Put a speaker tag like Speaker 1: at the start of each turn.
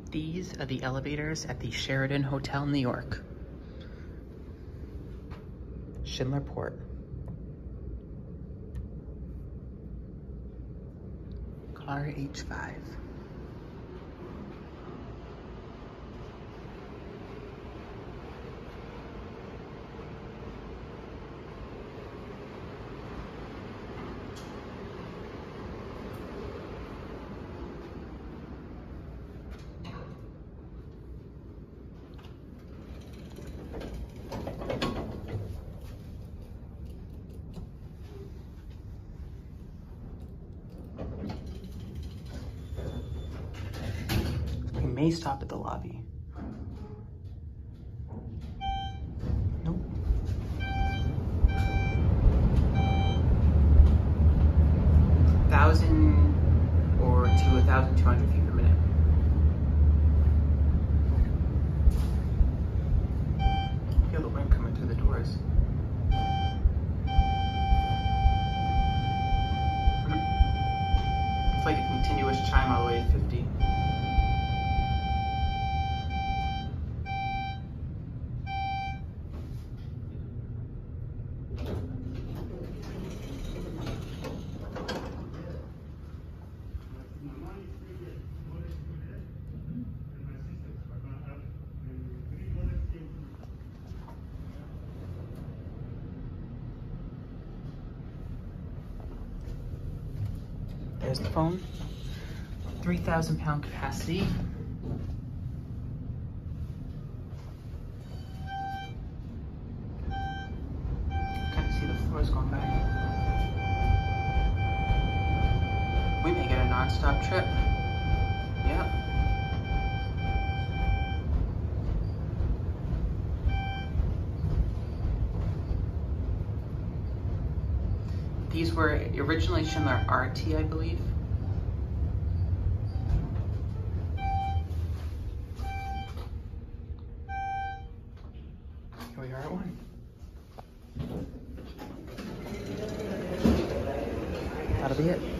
Speaker 1: These are the elevators at the Sheraton Hotel, New York. Schindler Port. Car H5. We may stop at the lobby. Nope. Thousand or to 1,200 feet per minute. Feel the wind coming through the doors. It's like a continuous chime all the way to 50. There's the phone. 3,000 pound capacity. Kind of see the floors going by. We may get a non-stop trip. Yep. These were originally Schindler RT, I believe. Here we are at one. That'll be it.